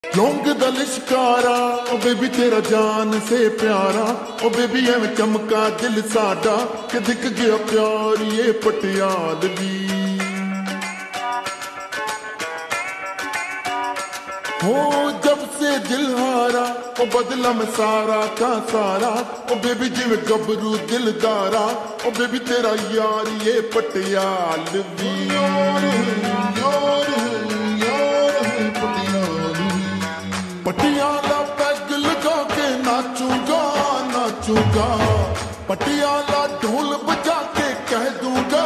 लौंग दा लिशकारा ओ बेबी तेरा जान से प्यारा ओ बेबी एवं चमका दिल साडा कि दिख गया प्यार ये पटियालवी हो जब से दिल हारा ओ बदला में सारा का सारा ओ बेबी जिवें गबरू दिलदारा ओ बेबी तेरा यार ये पटियालवी पटियाला पैग लगा के नाचूंगा नाचूंगा पटियाला ढोल बजा के कह दूंगा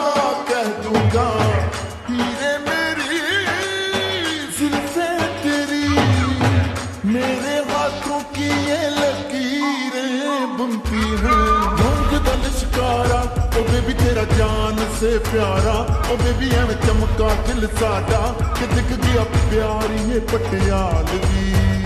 हीरे मेरी जुल्फे तेरी मेरे हाथों की ये लकीरें बुनती हैं रंग दा लिशकारा ओ बेबी तेरा जान से प्यारा ओ बेबी एवं चमका दिल साडा कि दिख गया प्यार ये पटियालवी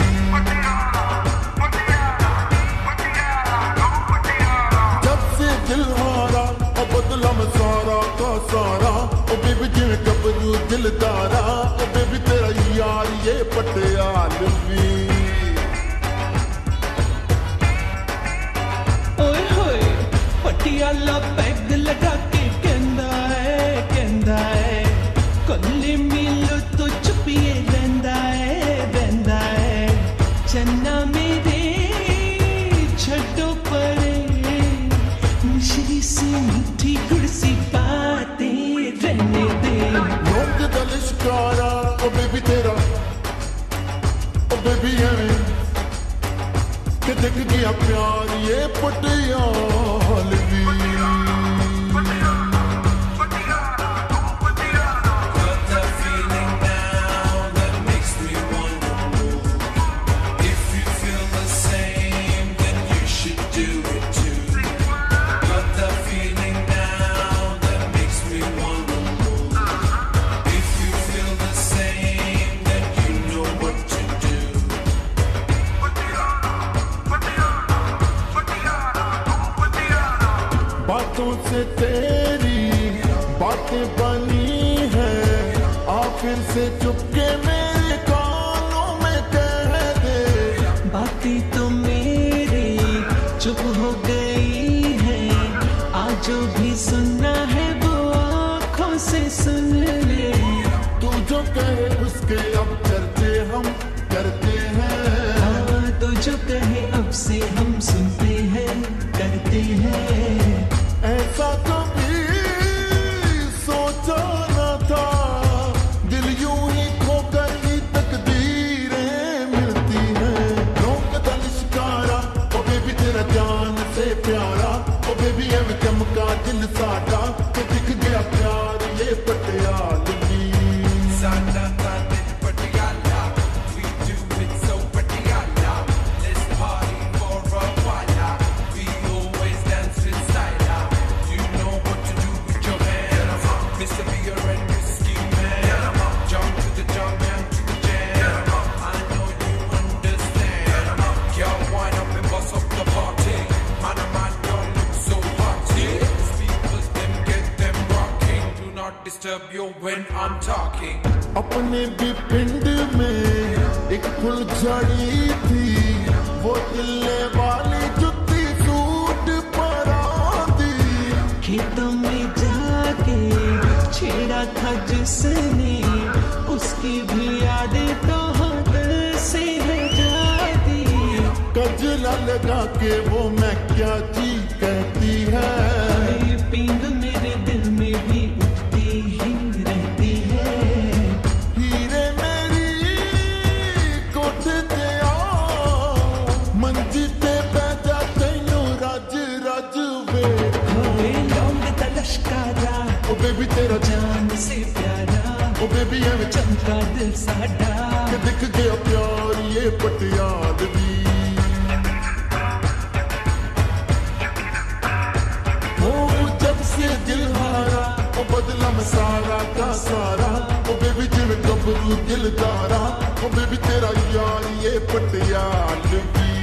दिल हारा ओ बदला में सारा का सारा ओ बेबी जिवें गबरू दिलदारा ओ बेबी तेरा यार ये पटियालवी ओए होए पटियाला पैग लगा के कहंदा है कल्ले मिलो तो चुपिए रहंदा है चन्ना मेरे छड्डो परे मिश्री सी मीठी गुड़ सी बातें रहने दे लौंग दा लिशकारा ओ बेबी तेरा ओ बेबी एवें कि दिख गया प्यार ये पटियालवी बातों से तेरी बातें बनी है आखिर से चुपके मेरे कानों में कह दे बातें तो मेरी चुप हो गई है आज जो भी सुनना है वो आँखों से सुन ले तू जो कहे उसके अब चर्चे हम करते हैं तो जो कहे अब से हम सुनते हैं करते हैं ऐसा कभी सोचा न था दिल यूं ही खोकर ही तकदीरें मिलती हैं रंग दा लिशकारा ओ बेबी तेरा जान से प्यारा ओ बेबी एवं चमका दिल साडा कि दिख गया प्यार ये पटियालवी साडा दा दिल Patiala we do it so Patiala let's party for a while we always dance with style you know what to do with your hands Mr. Beer and Whiskey Man jump to the jump and to the jam I know you understand girl wind up and bust up the party man don't look so hot speakers them get them rocking do not disturb you when I'm talking अपने भी पिंड में एक फुलझड़ी थी वो दिल्ले वाली जुत्ती सूट परांदी खेतों में जाके छेड़ा था जिसने उसकी भी यादें तो हाथ से है जाती गजला लगा के वो मैं क्या जी कहती है ये पींग मेरे दिल में भी उठती ही रहती है हीरे मेरी कोठे ते आ मंजी ते बैठा तैनू रज रज वे होए लौंग दा लश्कारा ओ बेबी तेरा जान से प्यारा ओ बेबी एवं चमका दिल साडा कि दिख गया प्यार ये पटियालवी ओ जब से दिल हारा ओ बदला में सारा का सारा ओ बेबी जिवें गबरू दिलदारा ओ बेबी तेरा यार ये पटियालवी